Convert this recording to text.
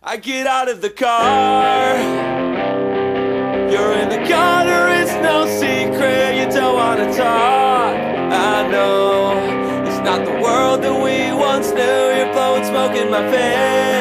I get out of the car. You're in the corner, it's no secret. You don't wanna talk. I know it's not the world that we once knew. You're blowing smoke in my face.